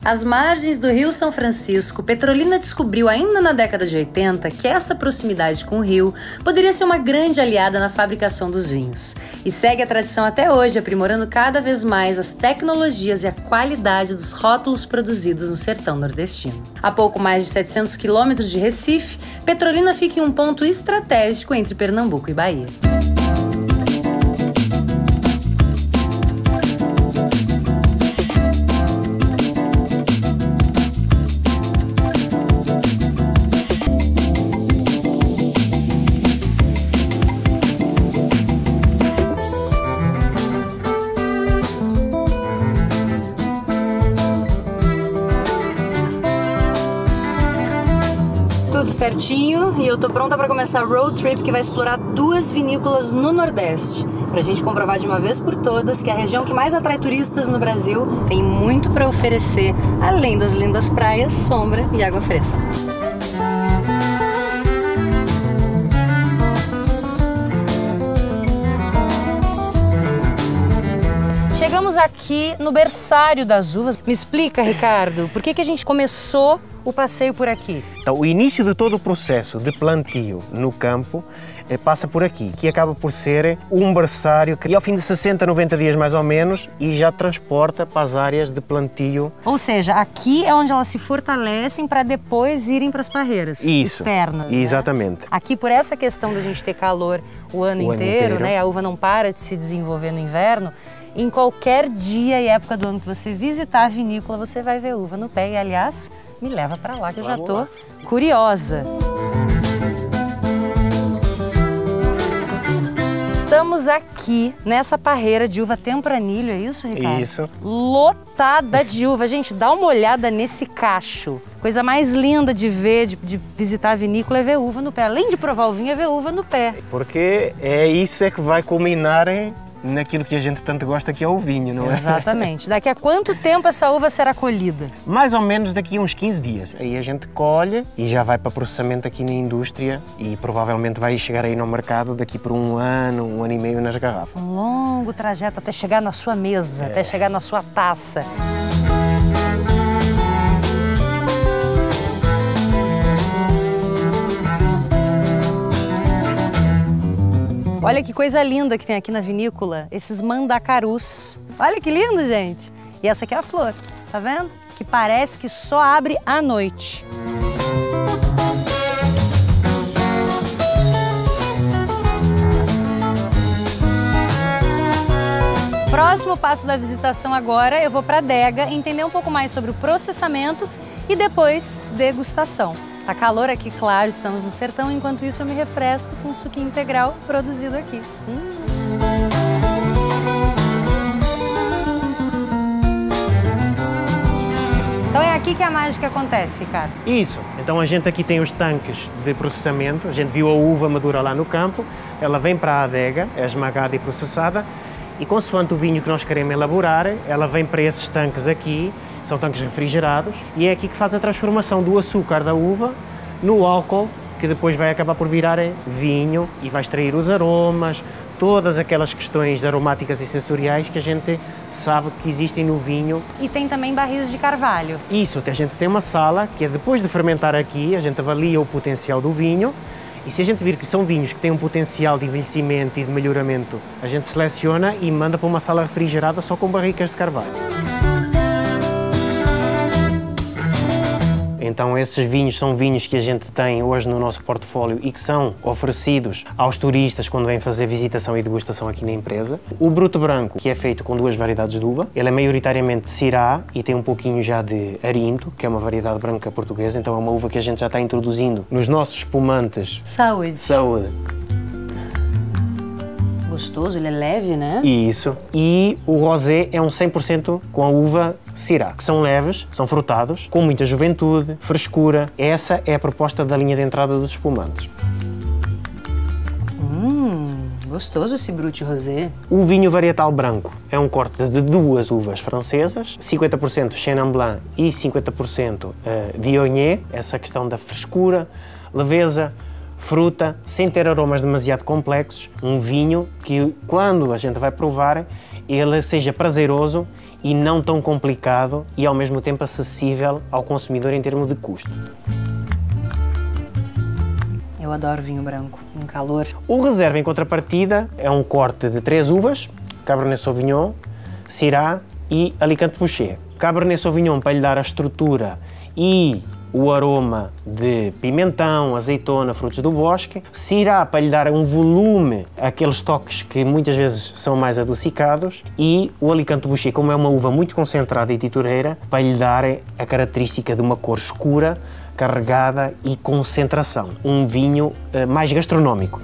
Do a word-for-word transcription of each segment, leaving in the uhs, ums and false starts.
Às margens do Rio São Francisco, Petrolina descobriu ainda na década de oitenta que essa proximidade com o rio poderia ser uma grande aliada na fabricação dos vinhos. E segue a tradição até hoje, aprimorando cada vez mais as tecnologias e a qualidade dos rótulos produzidos no sertão nordestino. A pouco mais de setecentos quilômetros de Recife, Petrolina fica em um ponto estratégico entre Pernambuco e Bahia. Tudo certinho e eu tô pronta para começar o road trip que vai explorar duas vinícolas no Nordeste, pra gente comprovar de uma vez por todas que a região que mais atrai turistas no Brasil tem muito para oferecer, além das lindas praias, sombra e água fresca. Chegamos aqui no berçário das uvas. Me explica, Ricardo, por que que a gente começou o passeio por aqui? Então, o início de todo o processo de plantio no campo eh, passa por aqui, que acaba por ser um berçário que, e ao fim de sessenta, noventa dias mais ou menos, e já transporta para as áreas de plantio. Ou seja, aqui é onde elas se fortalecem para depois irem para as parreiras Isso, externas. exatamente. Né? Aqui, por essa questão da gente ter calor o ano, o inteiro, ano inteiro, né? A uva não para de se desenvolver no inverno. Em qualquer dia e época do ano que você visitar a vinícola, você vai ver uva no pé. E, aliás, me leva para lá que eu já tô lá. curiosa. Estamos aqui nessa parreira de uva Tempranilho, é isso, Ricardo? Isso. Lotada de uva. Gente, dá uma olhada nesse cacho. Coisa mais linda de ver, de, de visitar a vinícola é ver uva no pé. Além de provar o vinho, é ver uva no pé. Porque é isso é que vai culminar em... naquilo que a gente tanto gosta, que é o vinho, não é? Exatamente. Daqui a quanto tempo essa uva será colhida? Mais ou menos daqui a uns quinze dias. Aí a gente colhe e já vai para processamento aqui na indústria e provavelmente vai chegar aí no mercado daqui por um ano, um ano e meio nas garrafas. Um longo trajeto até chegar na sua mesa, é. até chegar na sua taça. Olha que coisa linda que tem aqui na vinícola, esses mandacarus. Olha que lindo, gente. E essa aqui é a flor, tá vendo? Que parece que só abre à noite. Próximo passo da visitação agora, eu vou para a adega entender um pouco mais sobre o processamento e depois degustação. Tá calor aqui, claro, estamos no sertão, enquanto isso eu me refresco com um suquinho integral produzido aqui. Hum. Então é aqui que a mágica acontece, Ricardo? Isso. Então a gente aqui tem os tanques de processamento, a gente viu a uva madura lá no campo, ela vem para a adega, é esmagada e processada, e consoante o vinho que nós queremos elaborar, ela vem para esses tanques aqui, são tanques refrigerados, e é aqui que faz a transformação do açúcar da uva no álcool, que depois vai acabar por virar vinho e vai extrair os aromas, todas aquelas questões aromáticas e sensoriais que a gente sabe que existem no vinho. E tem também barris de carvalho. Isso, a gente tem uma sala que é depois de fermentar aqui, a gente avalia o potencial do vinho, e se a gente vir que são vinhos que têm um potencial de envelhecimento e de melhoramento, a gente seleciona e manda para uma sala refrigerada só com barricas de carvalho. Então esses vinhos são vinhos que a gente tem hoje no nosso portfólio e que são oferecidos aos turistas quando vêm fazer visitação e degustação aqui na empresa. O Bruto Branco, que é feito com duas variedades de uva, ele é maioritariamente Syrah e tem um pouquinho já de Arinto, que é uma variedade branca portuguesa, então é uma uva que a gente já está introduzindo nos nossos espumantes. Saúde! Saúde! Gostoso, ele é leve, né? Isso. E o rosé é um cem por cento com a uva Syrah, que são leves, são frutados, com muita juventude, frescura. Essa é a proposta da linha de entrada dos espumantes. Hum, gostoso esse Brut Rosé. O vinho varietal branco é um corte de duas uvas francesas, cinquenta por cento Chenin Blanc e cinquenta por cento Viognier, essa questão da frescura, leveza, fruta, sem ter aromas demasiado complexos, um vinho que, quando a gente vai provar, ele seja prazeroso e não tão complicado e ao mesmo tempo acessível ao consumidor em termos de custo. Eu adoro vinho branco, em calor. O reserva, em contrapartida, é um corte de três uvas, Cabernet Sauvignon, Syrah e Alicante Bouschet. Cabernet Sauvignon para lhe dar a estrutura e o aroma de pimentão, azeitona, frutos do bosque. Syrah para lhe dar um volume, aqueles toques que muitas vezes são mais adocicados. E o Alicante Bouschet, como é uma uva muito concentrada e titureira, para lhe dar a característica de uma cor escura, carregada e concentração. Um vinho uh, mais gastronómico.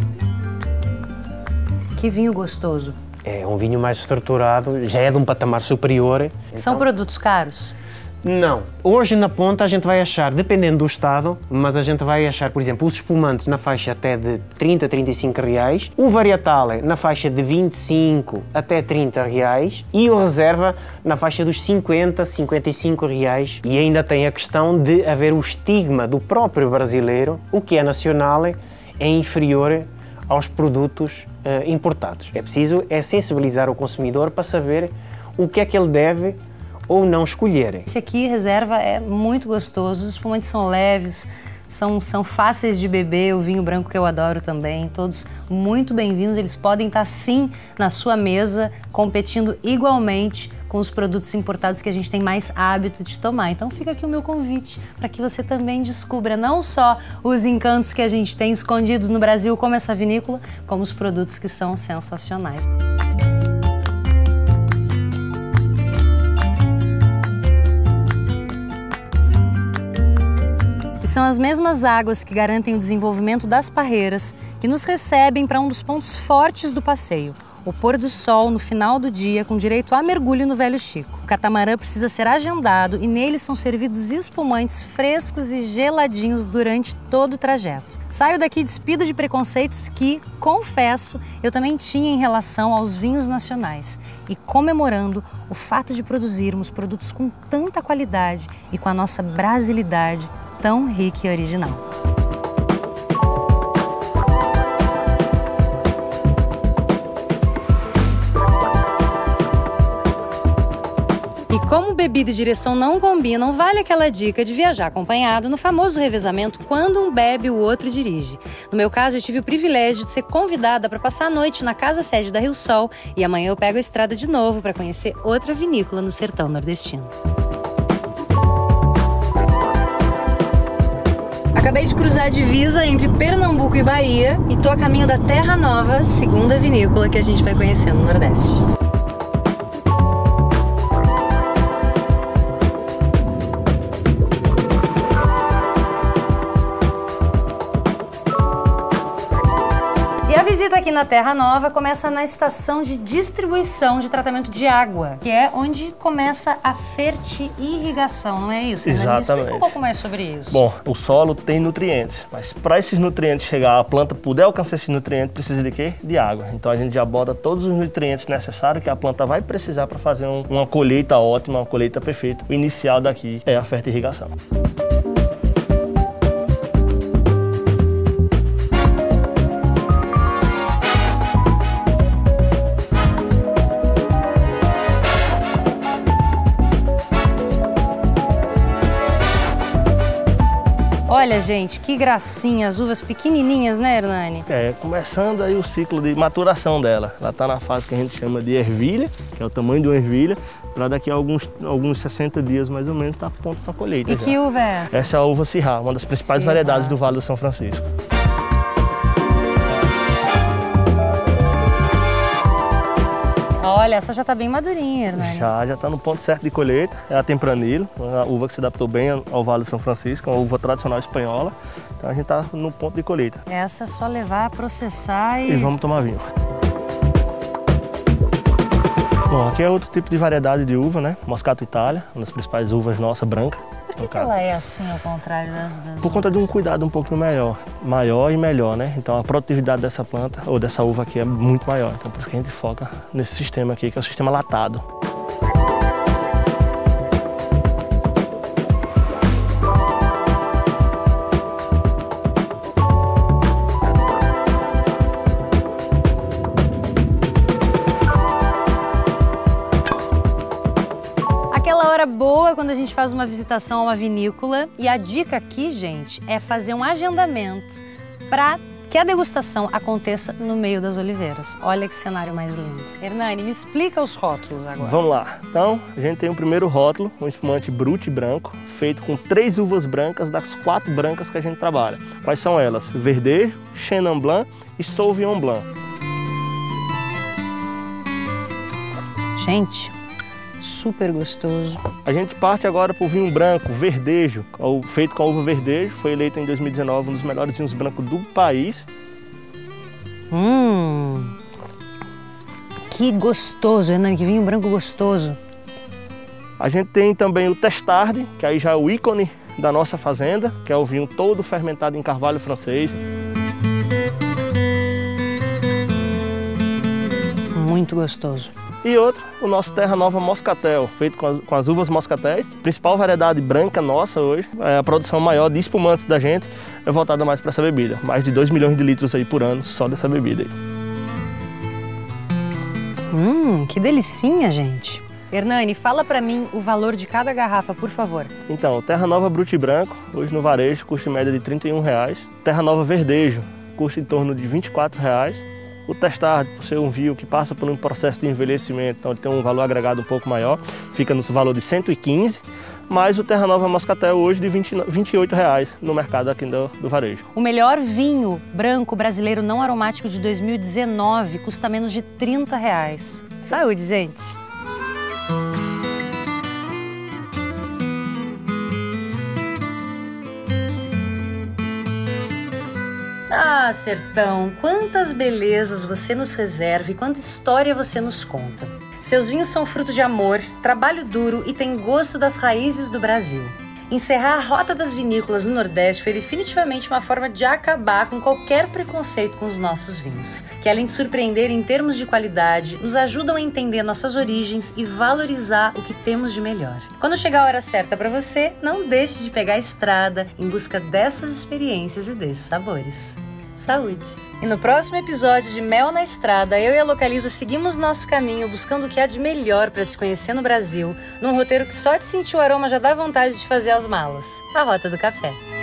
Que vinho gostoso. É um vinho mais estruturado, já é de um patamar superior. São então... produtos caros? Não. Hoje na ponta a gente vai achar, dependendo do estado, mas a gente vai achar, por exemplo, os espumantes na faixa até de trinta, trinta e cinco reais, o varietale na faixa de vinte e cinco até trinta reais e o reserva na faixa dos cinquenta, cinquenta e cinco reais. E ainda tem a questão de haver o estigma do próprio brasileiro, o que é nacional é inferior aos produtos uh, importados. É preciso é sensibilizar o consumidor para saber o que é que ele deve ou não escolherem. Esse aqui, reserva, é muito gostoso, os espumantes são leves, são, são fáceis de beber, o vinho branco que eu adoro também, todos muito bem-vindos, eles podem estar sim na sua mesa, competindo igualmente com os produtos importados que a gente tem mais hábito de tomar. Então fica aqui o meu convite para que você também descubra não só os encantos que a gente tem escondidos no Brasil, como essa vinícola, como os produtos que são sensacionais. São as mesmas águas que garantem o desenvolvimento das parreiras que nos recebem para um dos pontos fortes do passeio, o pôr do sol no final do dia com direito a mergulho no Velho Chico. O catamarã precisa ser agendado e nele são servidos espumantes frescos e geladinhos durante todo o trajeto. Saio daqui despido de preconceitos que, confesso, eu também tinha em relação aos vinhos nacionais e comemorando o fato de produzirmos produtos com tanta qualidade e com a nossa brasilidade tão rica e original. E como bebida e direção não combinam, vale aquela dica de viajar acompanhado no famoso revezamento quando um bebe o outro dirige. No meu caso, eu tive o privilégio de ser convidada para passar a noite na casa sede da Rio Sol e amanhã eu pego a estrada de novo para conhecer outra vinícola no sertão nordestino. Acabei de cruzar a divisa entre Pernambuco e Bahia e tô a caminho da Terra Nova, segunda vinícola que a gente vai conhecer no Nordeste. E a visita aqui na Terra Nova começa na estação de distribuição de tratamento de água, que é onde começa a fertirrigação, não é isso? Exatamente. Me explica um pouco mais sobre isso. Bom, o solo tem nutrientes, mas para esses nutrientes chegar, a planta poder alcançar esses nutrientes, precisa de quê? De água. Então a gente já bota todos os nutrientes necessários que a planta vai precisar para fazer um, uma colheita ótima, uma colheita perfeita. O inicial daqui é a fertirrigação. Olha, gente, que gracinha, as uvas pequenininhas, né, Hernani? É, começando aí o ciclo de maturação dela. Ela está na fase que a gente chama de ervilha, que é o tamanho de uma ervilha, para daqui a alguns, alguns sessenta dias, mais ou menos, tá pronto para colheita. E já. Que uva é essa? Essa é a uva Syrah, uma das principais Syrah. variedades do Vale do São Francisco. Olha, essa já tá bem madurinha, Hernani. Já, já está no ponto certo de colheita. É a Tempranillo, uma uva que se adaptou bem ao Vale do São Francisco, uma uva tradicional espanhola. Então a gente está no ponto de colheita. Essa é só levar, processar e... E vamos tomar vinho. Bom, aqui é outro tipo de variedade de uva, né? Moscato Itália, uma das principais uvas nossas, branca. Por que, que ela é assim, ao contrário das, das Por conta de um outras? cuidado um pouquinho melhor, maior e melhor, né? Então a produtividade dessa planta, ou dessa uva aqui, é muito maior. Então por isso que a gente foca nesse sistema aqui, que é o sistema latado. boa quando a gente faz uma visitação a uma vinícola. E a dica aqui, gente, é fazer um agendamento para que a degustação aconteça no meio das oliveiras. Olha que cenário mais lindo. Hernani, me explica os rótulos agora. Vamos lá. Então, a gente tem o primeiro rótulo, um espumante Brut branco, feito com três uvas brancas das quatro brancas que a gente trabalha. Quais são elas? Verdejo, Chenin Blanc e Sauvignon Blanc. Gente, super gostoso. A gente parte agora para o vinho branco, verdejo, feito com a uva verdejo. Foi eleito em dois mil e dezenove um dos melhores vinhos brancos do país. Hum, que gostoso, Hernani, que vinho branco gostoso. A gente tem também o Testarde, que aí já é o ícone da nossa fazenda, que é o vinho todo fermentado em carvalho francês. Muito gostoso. E outro, o nosso Terra Nova Moscatel, feito com as, com as uvas moscatéis. Principal variedade branca nossa hoje, é a produção maior de espumantes da gente, é voltada mais para essa bebida. Mais de dois milhões de litros aí por ano só dessa bebida aí. Hum, que delicinha, gente. Hernani, fala para mim o valor de cada garrafa, por favor. Então, o Terra Nova Brut branco, hoje no varejo, custa em média de trinta e um reais. Terra Nova Verdejo, custa em torno de vinte e quatro reais. O Testarde, por ser um vinho que passa por um processo de envelhecimento, então ele tem um valor agregado um pouco maior, fica no valor de cento e quinze, mas o Terra Nova Moscatel hoje de vinte, vinte e oito reais no mercado aqui do, do varejo. O melhor vinho branco brasileiro não aromático de dois mil e dezenove custa menos de trinta reais. Saúde, gente! Ah, sertão, quantas belezas você nos reserva e quanta história você nos conta. Seus vinhos são fruto de amor, trabalho duro e têm gosto das raízes do Brasil. Encerrar a rota das vinícolas no Nordeste foi definitivamente uma forma de acabar com qualquer preconceito com os nossos vinhos, que além de surpreender em termos de qualidade, nos ajudam a entender nossas origens e valorizar o que temos de melhor. Quando chegar a hora certa para você, não deixe de pegar a estrada em busca dessas experiências e desses sabores. Saúde! E no próximo episódio de Mel na Estrada, eu e a Localiza seguimos nosso caminho buscando o que há de melhor para se conhecer no Brasil, num roteiro que só de sentir o aroma já dá vontade de fazer as malas. A Rota do Café.